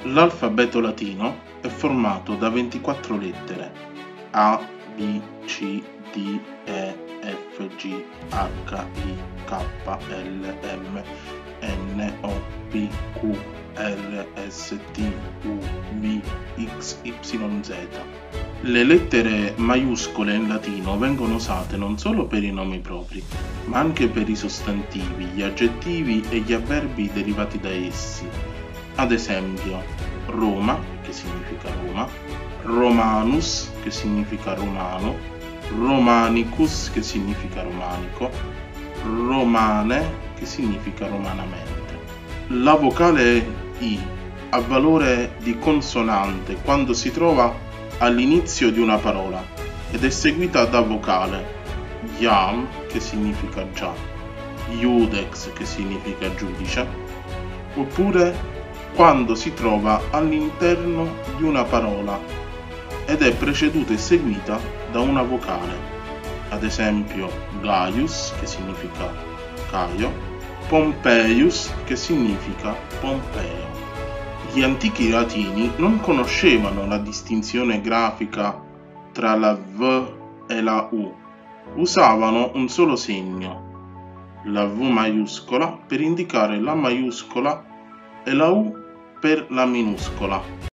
L'alfabeto latino è formato da 24 lettere A, B, C, D, E, F, G, H, I, K, L, M, N, O, P, Q, R, S, T, U, V, X, Y, Z. Le lettere maiuscole in latino vengono usate non solo per i nomi propri, ma anche per i sostantivi, gli aggettivi e gli avverbi derivati da essi. Ad esempio, Roma, che significa Roma, Romanus, che significa romano, Romanicus, che significa romanico, Romane, che significa romanamente. La vocale I ha valore di consonante quando si trova all'inizio di una parola ed è seguita da vocale Iam, che significa già, Iudex, che significa giudice, oppure quando si trova all'interno di una parola ed è preceduta e seguita da una vocale, ad esempio Gaius, che significa Caio, Pompeius, che significa Pompeo. Gli antichi latini non conoscevano la distinzione grafica tra la V e la U, usavano un solo segno, la V maiuscola per indicare la maiuscola e la U per la minuscola.